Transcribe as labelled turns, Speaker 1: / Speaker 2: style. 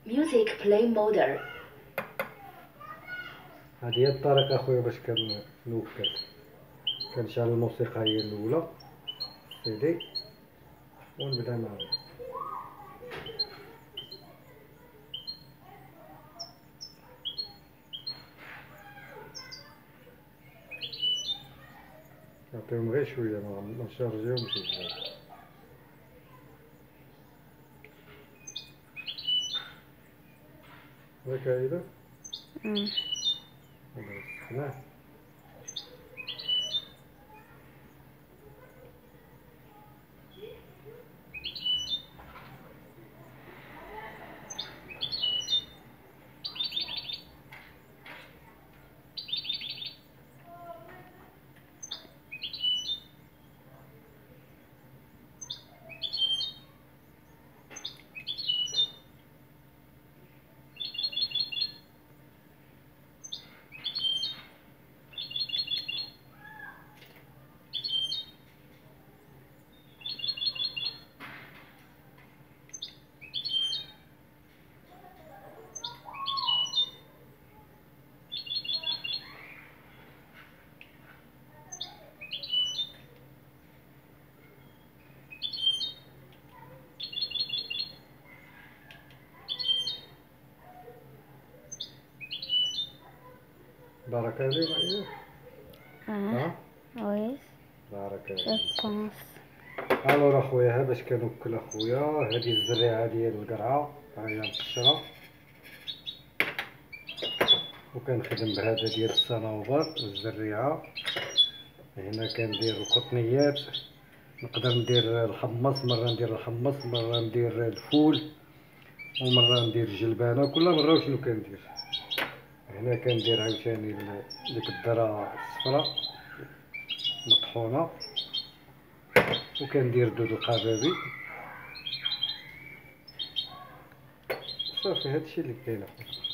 Speaker 1: Music play mode.
Speaker 2: هذه هي الطريقة اخويا باش كنوكل. كنشعل الموسيقى هي الاولى سيدي ونبدا نعمل. نعطيهم غير شويه ما نشارجيهمش بزاف. هاك هايله هذا سخناه. بارك عليك معايا.
Speaker 3: وي
Speaker 2: بارك
Speaker 3: جو
Speaker 2: عليك.
Speaker 3: بونس.
Speaker 2: الوغ اخويا باش كنوكل اخويا هذه الزريعه ديال القرعه ها هي مقشره وكنخدم بهذا ديال الصنوبر والزريعه. هنا كندير القطنيات، نقدر ندير الحمص، مره ندير الحمص مره ندير الفول ومره ندير الجلبانه، كل مره وشنو كندير. هنا كندير عاوتاني ديك الذره الصفراء مطحونه وكندير دود القبابي. صافي هادشي اللي كاين اخويا.